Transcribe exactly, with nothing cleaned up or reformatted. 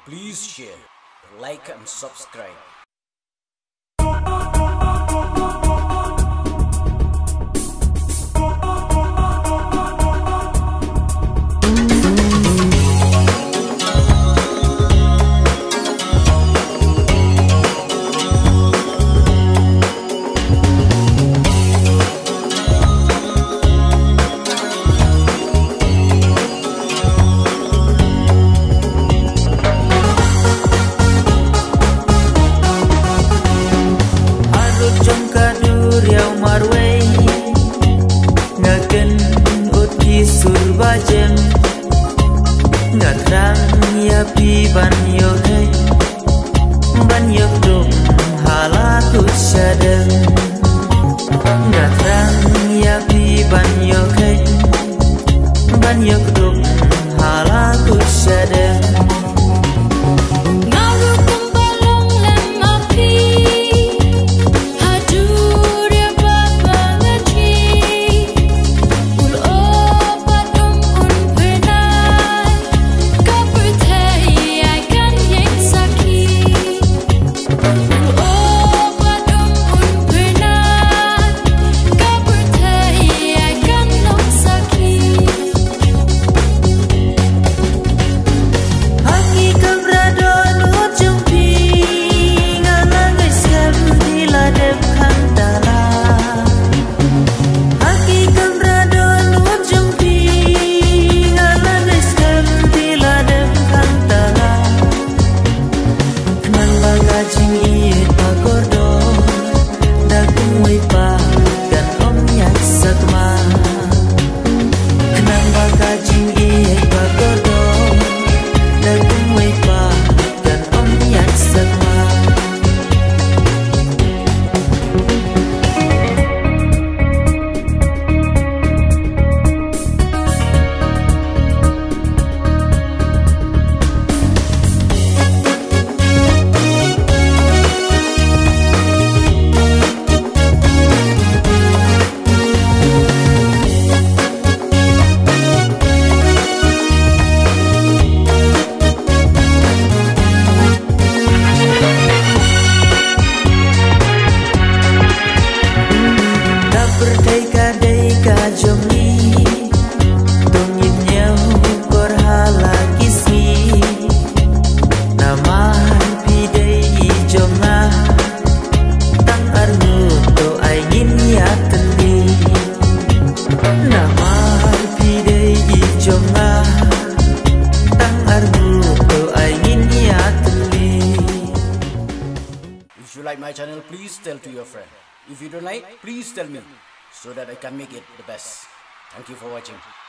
Please share, like and subscribe. Surbajem ngatrang ya pi ban yo hey ban yo dum halaku sadeng ngatrang ya pi ban yo hey ban yo dum halaku sadeng If you like my channel, please tell to your friend. If you don't like, please tell me so that I can make it the best. Thank you for watching.